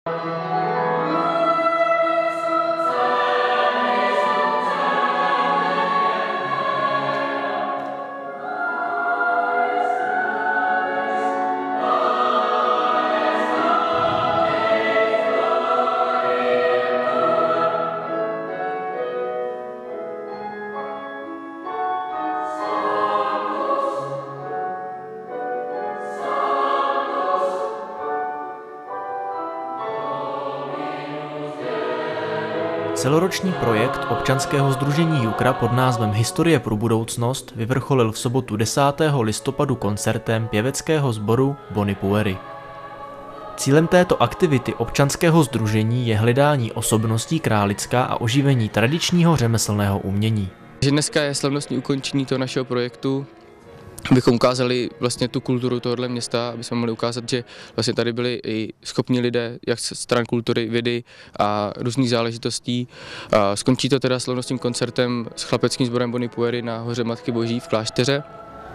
Celoroční projekt občanského sdružení Jukra pod názvem Historie pro budoucnost vyvrcholil v sobotu 10. listopadu koncertem pěveckého sboru Bony Puery. Cílem této aktivity občanského sdružení je hledání osobností Králicka a oživení tradičního řemeslného umění. Dneska je slavnostní ukončení toho našeho projektu, abychom ukázali vlastně tu kulturu tohoto města, aby jsme mohli ukázat, že vlastně tady byli i schopní lidé, jak z stran kultury, vědy a různých záležitostí. Skončí to teda slavnostním koncertem s chlapeckým sborem Bony Puery na hoře Matky Boží v klášteře.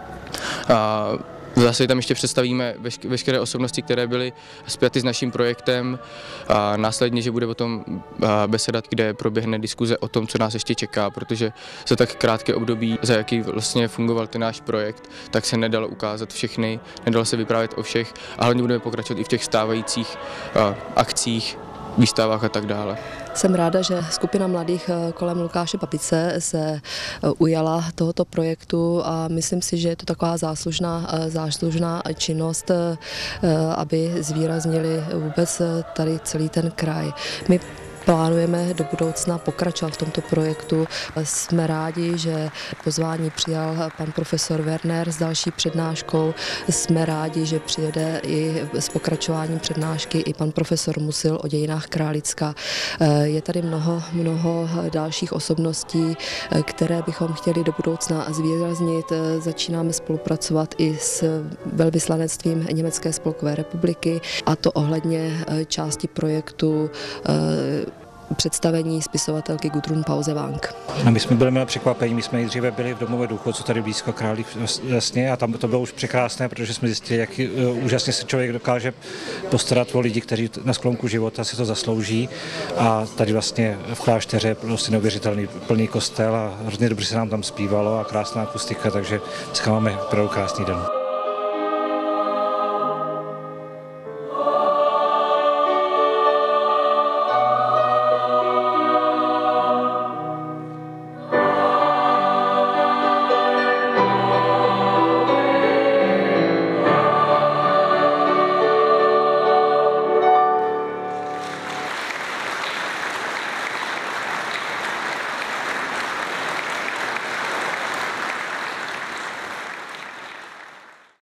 Zase tam ještě představíme veškeré osobnosti, které byly spjaty s naším projektem, a následně, že bude potom besedat, kde proběhne diskuze o tom, co nás ještě čeká, protože za tak krátké období, za jaký vlastně fungoval ten náš projekt, tak se nedalo ukázat všechny, nedalo se vyprávět o všech a hlavně budeme pokračovat i v těch stávajících akcích, výstavách a tak dále. Jsem ráda, že skupina mladých kolem Lukáše Papice se ujala tohoto projektu a myslím si, že je to taková záslužná činnost, aby zvýraznili vůbec tady celý ten kraj. My plánujeme do budoucna pokračovat v tomto projektu. Jsme rádi, že pozvání přijal pan profesor Werner s další přednáškou. Jsme rádi, že přijede i s pokračováním přednášky i pan profesor Musil o dějinách Králicka. Je tady mnoho dalších osobností, které bychom chtěli do budoucna zvýraznit. Začínáme spolupracovat i s velvyslanectvím Německé spolkové republiky, a to ohledně části projektu představení spisovatelky Gudrun Pausewang. My jsme byli překvapení, my jsme nejdříve byli v domově důchodců tady blízko Králík jasně, a tam to bylo už překrásné, protože jsme zjistili, jak úžasně se člověk dokáže postarat o lidi, kteří na sklonku života si to zaslouží, a tady vlastně v klášteře prostě neuvěřitelný plný kostel a hrozně dobře se nám tam zpívalo a krásná akustika, takže dneska máme opravdu krásný den.